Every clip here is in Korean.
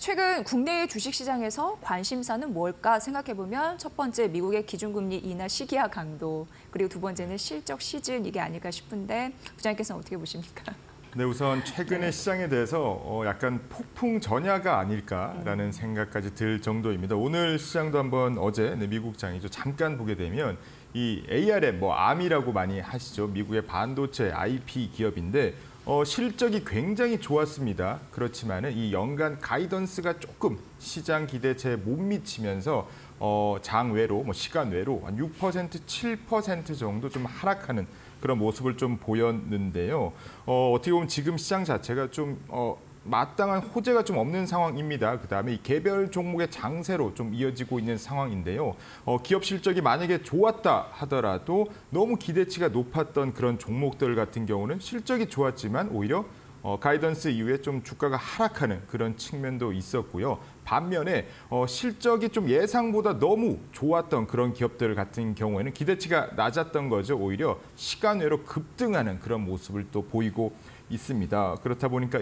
최근 국내의 주식시장에서 관심사는 뭘까 생각해보면 첫 번째 미국의 기준금리 인하 시기와 강도, 그리고 두 번째는 실적 시즌 이게 아닐까 싶은데 부장님께서는 어떻게 보십니까? 네, 우선 최근의 시장에 대해서 약간 폭풍 전야가 아닐까라는 생각까지 들 정도입니다. 오늘 시장도 한번 어제 미국 장이죠. 잠깐 보게 되면 이 ARM, ARM이라고 많이 하시죠. 미국의 반도체 IP 기업인데 실적이 굉장히 좋았습니다. 그렇지만은 이 연간 가이던스가 조금 시장 기대치에 못 미치면서 장외로, 시간외로 한 6%, 7% 정도 좀 하락하는 그런 모습을 좀 보였는데요. 어떻게 보면 지금 시장 자체가 좀 마땅한 호재가 좀 없는 상황입니다. 그다음에 이 개별 종목의 장세로 좀 이어지고 있는 상황인데요. 기업 실적이 만약에 좋았다 하더라도 너무 기대치가 높았던 그런 종목들 같은 경우는 실적이 좋았지만 오히려 가이던스 이후에 좀 주가가 하락하는 그런 측면도 있었고요. 반면에 실적이 좀 예상보다 너무 좋았던 그런 기업들 같은 경우에는 기대치가 낮았던 거죠. 오히려 시간외로 급등하는 그런 모습을 또 보이고 있습니다. 그렇다 보니까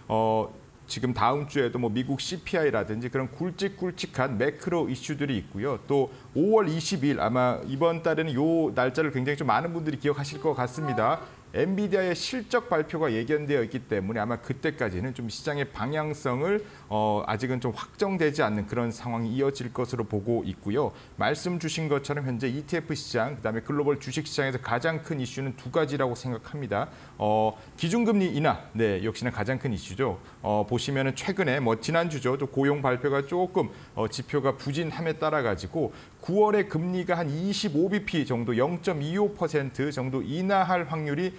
지금 다음 주에도 미국 CPI라든지 그런 굵직굵직한 매크로 이슈들이 있고요. 또 5월 20일 아마 이번 달에는 이 날짜를 굉장히 좀 많은 분들이 기억하실 것 같습니다. 엔비디아의 실적 발표가 예견되어 있기 때문에 아마 그때까지는 좀 시장의 방향성을 아직은 좀 확정되지 않는 그런 상황이 이어질 것으로 보고 있고요. 말씀 주신 것처럼 현재 ETF 시장, 그다음에 글로벌 주식 시장에서 가장 큰 이슈는 두 가지라고 생각합니다. 기준금리 인하, 네, 역시나 가장 큰 이슈죠. 보시면은 최근에 지난주죠, 또 고용 발표가 조금 지표가 부진함에 따라 가지고 9월에 금리가 한 25bp 정도, 0.25% 정도 인하할 확률이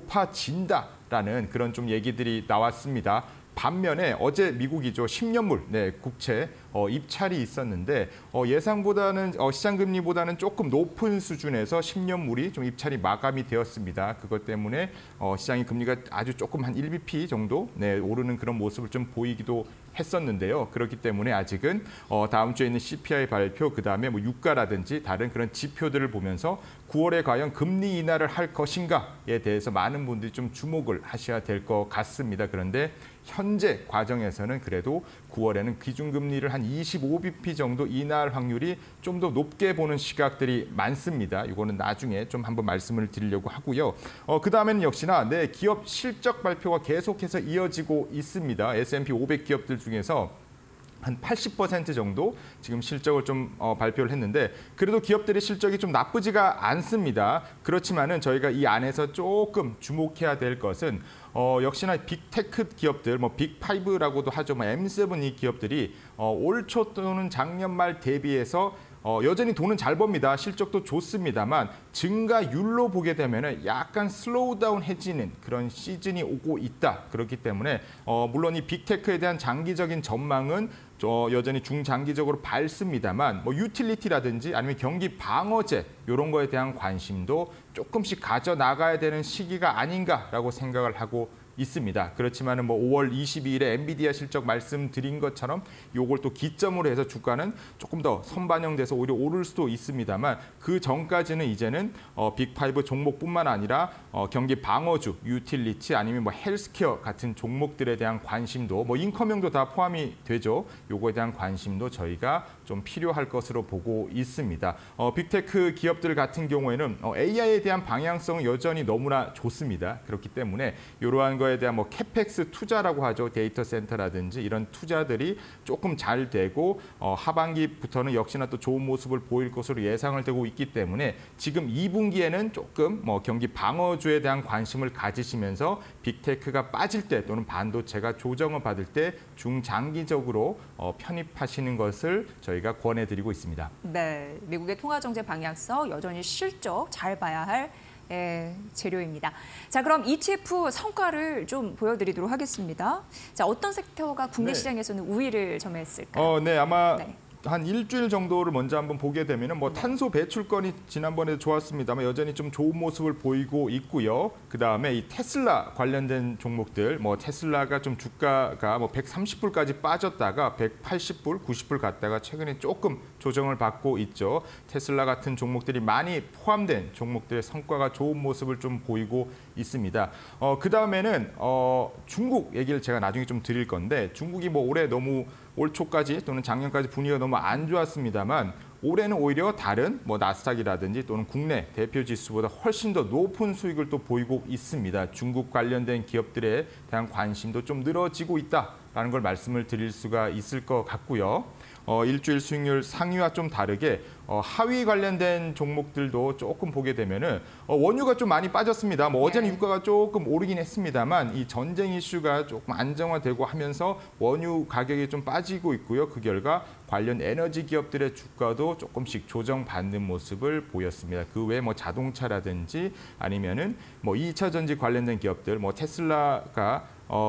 높아진다라는 그런 좀 얘기들이 나왔습니다. 반면에 어제 미국이죠. 10년물 국채 입찰이 있었는데 예상보다는 시장 금리보다는 조금 높은 수준에서 10년물이 좀 입찰이 마감이 되었습니다. 그것 때문에 시장의 금리가 아주 조금 한 1bp 정도 오르는 그런 모습을 좀 보이기도 했었는데요. 그렇기 때문에 아직은 다음 주에 있는 CPI 발표, 그다음에 유가라든지 다른 그런 지표들을 보면서 9월에 과연 금리 인하를 할 것인가에 대해서 많은 분들이 좀 주목을 하셔야 될 것 같습니다. 그런데 현재 과정에서는 그래도 9월에는 기준금리를 한 25bp 정도 인하할 확률이 좀 더 높게 보는 시각들이 많습니다. 이거는 나중에 좀 한번 말씀을 드리려고 하고요. 그다음에는 역시나 기업 실적 발표가 계속해서 이어지고 있습니다. S&P 500 기업들 중에서 한 80% 정도 지금 실적을 좀 발표를 했는데 그래도 기업들의 실적이 좀 나쁘지가 않습니다. 그렇지만은 저희가 이 안에서 조금 주목해야 될 것은 역시나 빅테크 기업들, 빅5라고도 하죠. M7 이 기업들이 올 초 또는 작년 말 대비해서 여전히 돈은 잘 법니다. 실적도 좋습니다만 증가율로 보게 되면 약간 슬로우 다운해지는 그런 시즌이 오고 있다. 그렇기 때문에 물론 이 빅테크에 대한 장기적인 전망은 여전히 중장기적으로 밝습니다만 유틸리티라든지 아니면 경기 방어제 이런 거에 대한 관심도 조금씩 가져나가야 되는 시기가 아닌가라고 생각을 하고 있습니다. 그렇지만은 5월 22일에 엔비디아 실적 말씀드린 것처럼 요걸 또 기점으로 해서 주가는 조금 더 선반영돼서 오히려 오를 수도 있습니다만 그 전까지는 이제는 빅5 종목뿐만 아니라 경기 방어주, 유틸리티 아니면 헬스케어 같은 종목들에 대한 관심도 인컴형도 다 포함이 되죠. 요거에 대한 관심도 저희가 좀 필요할 것으로 보고 있습니다. 빅테크 기업들 같은 경우에는 AI에 대한 방향성은 여전히 너무나 좋습니다. 그렇기 때문에 이러한 거에 대한 캐펙스 투자라고 하죠. 데이터 센터라든지 이런 투자들이 조금 잘 되고 하반기부터는 역시나 또 좋은 모습을 보일 것으로 예상을 되고 있기 때문에 지금 2분기에는 조금 경기 방어주에 대한 관심을 가지시면서 빅테크가 빠질 때 또는 반도체가 조정을 받을 때 중장기적으로 편입하시는 것을 저희가 권해드리고 있습니다. 네, 미국의 통화정책 방향성 여전히 실적 잘 봐야 할 재료입니다. 자, 그럼 ETF 성과를 좀 보여드리도록 하겠습니다. 자, 어떤 섹터가 국내 시장에서는 우위를 점했을까요? 네, 아마 한 일주일 정도를 먼저 한번 보게 되면은 탄소 배출권이 지난번에 좋았습니다만 여전히 좀 좋은 모습을 보이고 있고요. 그다음에 이 테슬라 관련된 종목들, 테슬라가 좀 주가가 130불까지 빠졌다가 180불, 90불 갔다가 최근에 조금 조정을 받고 있죠. 테슬라 같은 종목들이 많이 포함된 종목들의 성과가 좋은 모습을 좀 보이고 있습니다. 그다음에는 중국 얘기를 제가 나중에 좀 드릴 건데 중국이 올해 너무 올 초까지 또는 작년까지 분위기가 너무 안 좋았습니다만 올해는 오히려 다른 나스닥이라든지 또는 국내 대표 지수보다 훨씬 더 높은 수익을 또 보이고 있습니다. 중국 관련된 기업들에 대한 관심도 좀 늘어지고 있다라는 걸 말씀을 드릴 수가 있을 것 같고요. 일주일 수익률 상위와 좀 다르게 하위 관련된 종목들도 조금 보게 되면은 원유가 좀 많이 빠졌습니다. 어제는 유가가 조금 오르긴 했습니다만 이 전쟁 이슈가 조금 안정화되고 하면서 원유 가격이 좀 빠지고 있고요. 그 결과 관련 에너지 기업들의 주가도 조금씩 조정받는 모습을 보였습니다. 그 외에 자동차라든지 아니면은 2차 전지 관련된 기업들, 테슬라가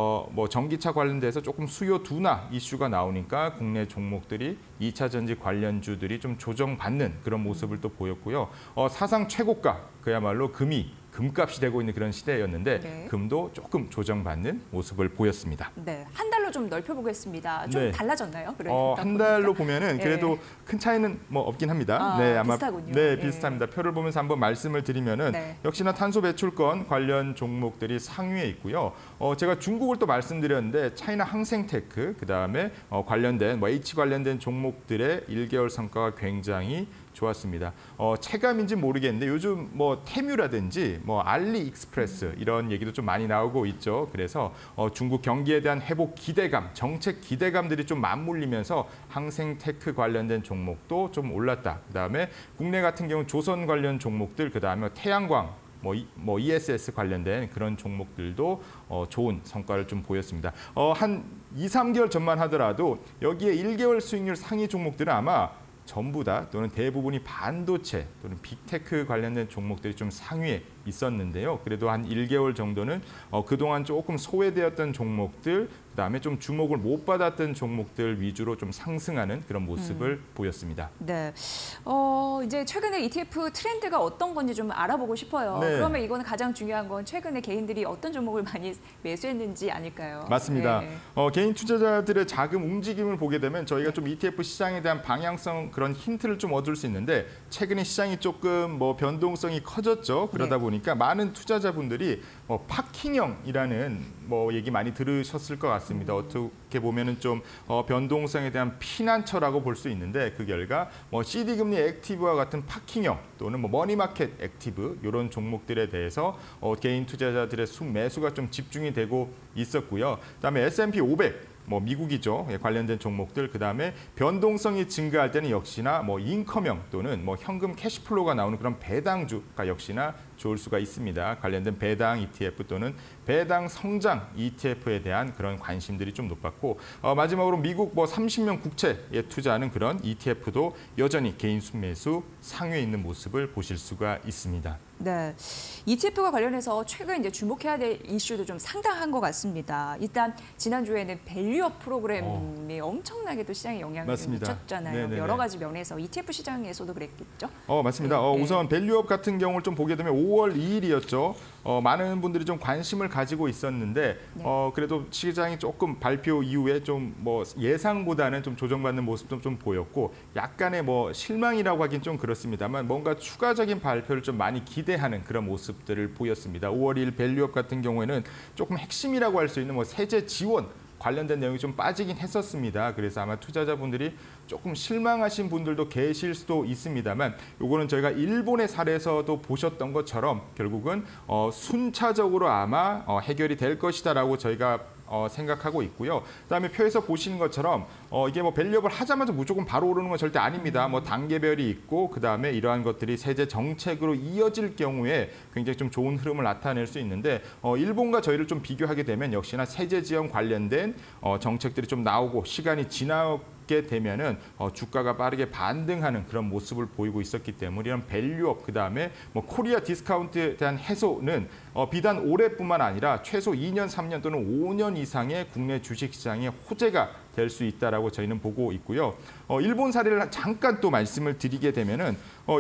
전기차 관련돼서 조금 수요 둔화 이슈가 나오니까 국내 종목들이 2차 전지 관련주들이 좀 조정받는 그런 모습을 또 보였고요. 사상 최고가, 그야말로 금값이 되고 있는 그런 시대였는데 네. 금도 조금 조정받는 모습을 보였습니다. 네, 한 달로 좀 넓혀보겠습니다. 좀 네. 달라졌나요? 한 달로 보면은 그래도 큰 차이는 큰 합니다. 네, 아마 비슷하군요. 네, 비슷합니다. 표를 보면서 한번 말씀을 드리면은 역시나 탄소 배출권 관련 종목들이 상위에 있고요. 제가 중국을 또 말씀드렸는데 차이나 항생테크, 그다음에 관련된 H 관련된 종목들의 1개월 성과가 굉장히 좋았습니다. 체감인지 모르겠는데 요즘 테뮤라든지 알리익스프레스 이런 얘기도 좀 많이 나오고 있죠. 그래서 중국 경기에 대한 회복 기대감, 정책 기대감들이 좀 맞물리면서 항생테크 관련된 종목도 좀 올랐다. 그다음에 국내 같은 경우 조선 관련 종목들, 그다음에 태양광 ESS 관련된 그런 종목들도 좋은 성과를 좀 보였습니다. 한 2, 3개월 전만 하더라도 여기에 1개월 수익률 상위 종목들은 아마 전부 다 또는 대부분이 반도체 또는 빅테크 관련된 종목들이 좀 상위에 있었는데요. 그래도 한 1개월 정도는 그동안 조금 소외되었던 종목들, 그다음에 좀 주목을 못 받았던 종목들 위주로 좀 상승하는 그런 모습을 보였습니다. 네, 이제 최근에 ETF 트렌드가 어떤 건지 좀 알아보고 싶어요. 네. 그러면 이거는 가장 중요한 건 최근에 개인들이 어떤 종목을 많이 매수했는지 아닐까요? 맞습니다. 네. 개인 투자자들의 자금 움직임을 보게 되면 저희가 좀 ETF 시장에 대한 방향성 그런 힌트를 좀 얻을 수 있는데 최근에 시장이 조금 변동성이 커졌죠. 그러다 보니까 많은 투자자분들이 파킹형이라는 얘기 많이 들으셨을 것 같습니다. 어떻게 보면은 좀 변동성에 대한 피난처라고 볼 수 있는데 그 결과 CD 금리 액티브와 같은 파킹형 또는 머니마켓 액티브 이런 종목들에 대해서 개인 투자자들의 매수가 좀 집중이 되고 있었고요. 그다음에 S&P 500 미국이죠. 관련된 종목들, 그다음에 변동성이 증가할 때는 역시나 인컴형 또는 현금 캐시플로우가 나오는 그런 배당주가 역시나 좋을 수가 있습니다. 관련된 배당 ETF 또는 배당 성장 ETF에 대한 그런 관심들이 좀 높았고 마지막으로 미국 30년 국채에 투자하는 그런 ETF도 여전히 개인 순매수 상위에 있는 모습을 보실 수가 있습니다. 네, ETF와 관련해서 최근 이제 주목해야 될 이슈도 좀 상당한 것 같습니다. 일단 지난주에는 밸류업 프로그램이 엄청나게 또 시장에 영향을 미쳤잖아요. 네네네. 여러 가지 면에서 ETF 시장에서도 그랬겠죠? 맞습니다. 우선 밸류업 같은 경우를 좀 보게 되면 5월 2일이었죠. 많은 분들이 좀 관심을 가지고 있었는데 그래도 시장이 조금 발표 이후에 좀 예상보다는 좀 조정받는 모습도 좀 보였고 약간의 실망이라고 하긴 좀 그렇습니다만 뭔가 추가적인 발표를 좀 많이 기대하는 그런 모습들을 보였습니다. 5월 2일 밸류업 같은 경우에는 조금 핵심이라고 할 수 있는 세제 지원 관련된 내용이 좀 빠지긴 했었습니다. 그래서 아마 투자자분들이 조금 실망하신 분들도 계실 수도 있습니다만 요거는 저희가 일본의 사례에서도 보셨던 것처럼 결국은 순차적으로 아마 해결이 될 것이다라고 저희가 생각하고 있고요. 그다음에 표에서 보시는 것처럼 이게 밸류업을 하자마자 무조건 바로 오르는 건 절대 아닙니다. 단계별이 있고 그다음에 이러한 것들이 세제 정책으로 이어질 경우에 굉장히 좀 좋은 흐름을 나타낼 수 있는데 일본과 저희를 좀 비교하게 되면 역시나 세제 지원 관련된 정책들이 좀 나오고 시간이 지나게 되면은 주가가 빠르게 반등하는 그런 모습을 보이고 있었기 때문에 이런 밸류업 그다음에 코리아 디스카운트에 대한 해소는 비단 올해뿐만 아니라 최소 2년, 3년 또는 5년 이상의 국내 주식시장의 호재가 될 수 있다라고 저희는 보고 있고요. 일본 사례를 잠깐 또 말씀을 드리게 되면은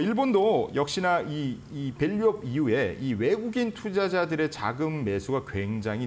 일본도 역시나 이 밸류업 이후에 이 외국인 투자자들의 자금 매수가 굉장히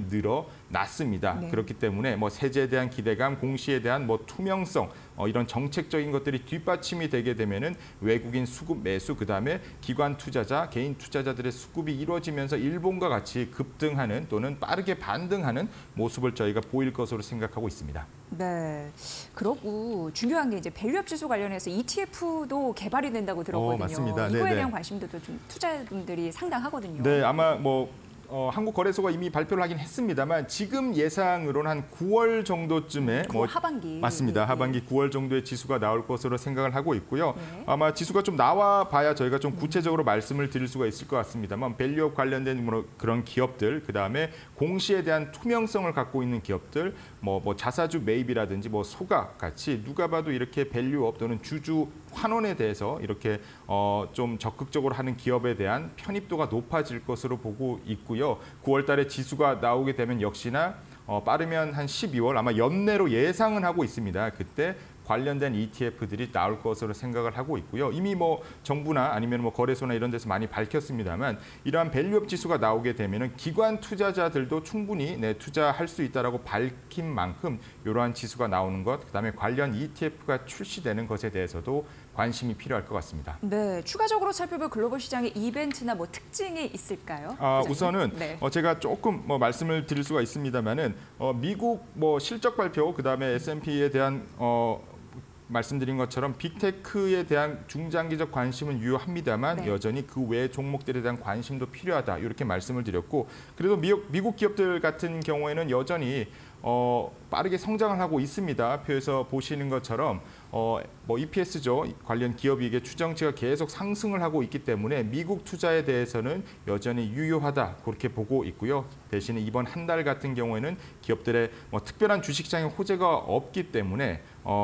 늘어났습니다. 네. 그렇기 때문에 세제에 대한 기대감, 공시에 대한 투명성 이런 정책적인 것들이 뒷받침이 되게 되면은 외국인 수급 매수 그다음에 기관 투자자, 개인 투자자들의 수급이 이루어지면서 일본과 같이 급등하는 또는 빠르게 반등하는 모습을 저희가 보일 것으로 생각하고 있습니다. 네. 그러고 중요한 게 이제 밸류업 지수 관련해서 ETF도 개발이 된다고 들었거든요. 맞습니다. 이거에 네네. 대한 관심도 좀 투자분들이 상당하거든요. 네, 아마 뭐 한국거래소가 이미 발표를 하긴 했습니다만 지금 예상으로는 한 9월 정도쯤에 하반기. 맞습니다. 네. 하반기 9월 정도의 지수가 나올 것으로 생각을 하고 있고요. 네. 아마 지수가 좀 나와 봐야 저희가 좀 구체적으로 말씀을 드릴 수가 있을 것 같습니다만 밸류업 관련된 그런 기업들, 그다음에 공시에 대한 투명성을 갖고 있는 기업들, 뭐 자사주 매입이라든지 뭐 소각 같이 누가 봐도 이렇게 밸류업 또는 주주 환원에 대해서 이렇게 좀 적극적으로 하는 기업에 대한 편입도가 높아질 것으로 보고 있고요. 9월 달에 지수가 나오게 되면 역시나 빠르면 한 12월 아마 연내로 예상은 하고 있습니다. 그때 관련된 ETF들이 나올 것으로 생각을 하고 있고요. 이미 뭐 정부나 아니면 뭐 거래소나 이런 데서 많이 밝혔습니다만 이러한 밸류업 지수가 나오게 되면은 기관 투자자들도 충분히 투자할 수 있다라고 밝힌 만큼 이러한 지수가 나오는 것, 그다음에 관련 ETF가 출시되는 것에 대해서도 관심이 필요할 것 같습니다. 네, 추가적으로 살펴볼 글로벌 시장의 이벤트나 뭐 특징이 있을까요? 우선은 네. 제가 조금 말씀을 드릴 수가 있습니다만은 미국 실적 발표, 그다음에 S&P에 대한 말씀드린 것처럼 빅테크에 대한 중장기적 관심은 유효합니다만 네. 여전히 그 외 종목들에 대한 관심도 필요하다 이렇게 말씀을 드렸고, 그래도 미국 기업들 같은 경우에는 여전히 빠르게 성장을 하고 있습니다. 표에서 보시는 것처럼 EPS죠. 관련 기업이익의 추정치가 계속 상승을 하고 있기 때문에 미국 투자에 대해서는 여전히 유효하다 그렇게 보고 있고요. 대신에 이번 한 달 같은 경우에는 기업들의 특별한 주식시장의 호재가 없기 때문에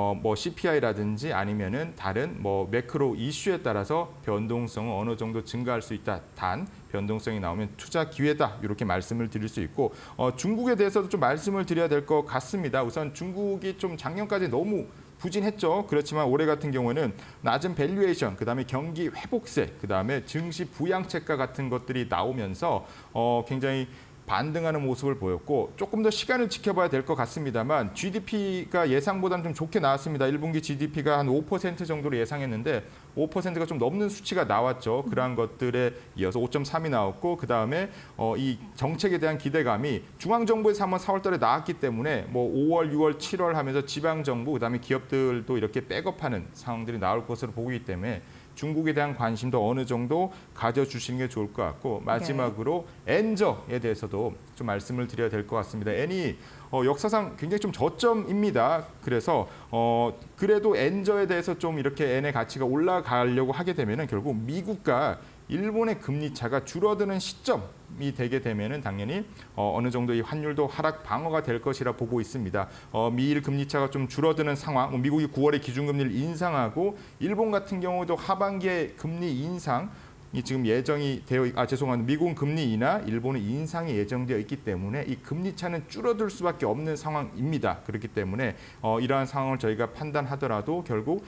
CPI라든지 아니면은 다른 매크로 이슈에 따라서 변동성은 어느 정도 증가할 수 있다. 단 변동성이 나오면 투자 기회다 이렇게 말씀을 드릴 수 있고, 중국에 대해서도 좀 말씀을 드려야 될 것 같습니다. 우선 중국이 좀 작년까지 너무 부진했죠. 그렇지만 올해 같은 경우에는 낮은 밸류에이션, 그다음에 경기 회복세, 그다음에 증시 부양책가 같은 것들이 나오면서 굉장히 반등하는 모습을 보였고, 조금 더 시간을 지켜봐야 될 것 같습니다만 GDP가 예상보다는 좀 좋게 나왔습니다. 1분기 GDP가 한 5% 정도로 예상했는데 5%가 좀 넘는 수치가 나왔죠. 그러한 것들에 이어서 5.3이 나왔고, 그다음에 이 정책에 대한 기대감이 중앙정부에서 한번 4월 달에 나왔기 때문에 5월, 6월, 7월 하면서 지방정부, 그다음에 기업들도 이렇게 백업하는 상황들이 나올 것으로 보기 때문에 중국에 대한 관심도 어느 정도 가져주시는 게 좋을 것 같고, 마지막으로 엔저에 대해서도 좀 말씀을 드려야 될 것 같습니다. 엔이 역사상 굉장히 좀 저점입니다. 그래서 그래도 엔저에 대해서 좀 이렇게 엔의 가치가 올라가려고 하게 되면은 결국 미국과 일본의 금리 차가 줄어드는 시점이 되게 되면은 당연히 어느 정도 이 환율도 하락 방어가 될 것이라 보고 있습니다. 미일 금리 차가 좀 줄어드는 상황, 미국이 9월에 기준금리를 인상하고 일본 같은 경우도 하반기에 금리 인상 이 지금 예정이 되어 미국은 금리 인하, 일본은 인상이 예정되어 있기 때문에 이 금리 차는 줄어들 수밖에 없는 상황입니다. 그렇기 때문에 이러한 상황을 저희가 판단하더라도 결국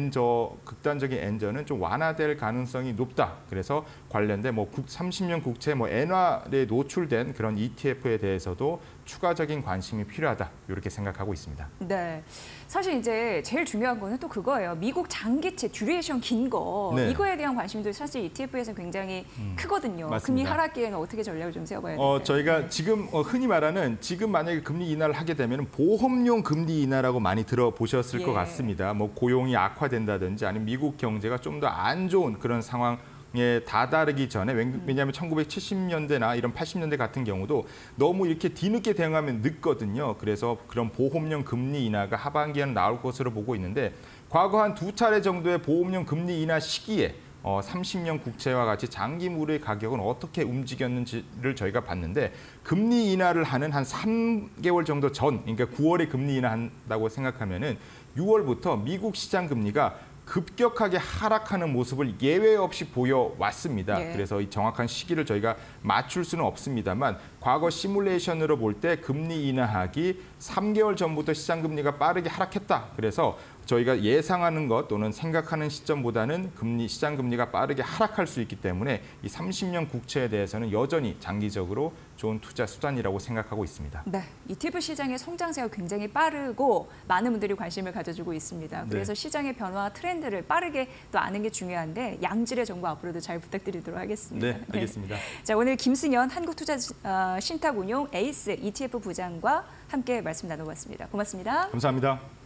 극단적인 엔저는 좀 완화될 가능성이 높다. 그래서 관련된 30년 국채 엔화에 노출된 그런 ETF에 대해서도 추가적인 관심이 필요하다. 이렇게 생각하고 있습니다. 네. 사실 이제 제일 중요한 거는 또 그거예요. 미국 장기채 듀레이션 긴 거. 네. 이거에 대한 관심도 사실 ETF에서 굉장히 크거든요. 맞습니다. 금리 하락기에는 어떻게 전략을 좀 세워봐야 될까요? 저희가 지금 흔히 말하는 지금 만약에 금리 인하를 하게 되면 보험용 금리 인하라고 많이 들어보셨을 것 같습니다. 고용이 악화된다든지 아니면 미국 경제가 좀 더 안 좋은 그런 상황에 다다르기 전에, 왜냐하면 1970년대나 이런 80년대 같은 경우도 너무 이렇게 뒤늦게 대응하면 늦거든요. 그래서 그런 보험용 금리 인하가 하반기에는 나올 것으로 보고 있는데, 과거 한 2차례 정도의 보험용 금리 인하 시기에 30년 국채와 같이 장기물의 가격은 어떻게 움직였는지를 저희가 봤는데, 금리 인하를 하는 한 3개월 정도 전, 그러니까 9월에 금리 인하한다고 생각하면은 6월부터 미국 시장 금리가 급격하게 하락하는 모습을 예외 없이 보여왔습니다. 그래서 이 정확한 시기를 저희가 맞출 수는 없습니다만 과거 시뮬레이션으로 볼 때 금리 인하하기 3개월 전부터 시장 금리가 빠르게 하락했다. 그래서 저희가 예상하는 것 또는 생각하는 시점보다는 시장 금리가 빠르게 하락할 수 있기 때문에 이 30년 국채에 대해서는 여전히 장기적으로 좋은 투자 수단이라고 생각하고 있습니다. 네, ETF 시장의 성장세가 굉장히 빠르고 많은 분들이 관심을 가져주고 있습니다. 그래서 시장의 변화 트렌드를 빠르게 또 아는 게 중요한데 양질의 정보 앞으로도 잘 부탁드리도록 하겠습니다. 네, 알겠습니다. 자, 오늘 김승현 한국투자신탁운용 에이스 ETF 부장과 함께 말씀 나눠봤습니다. 고맙습니다. 감사합니다.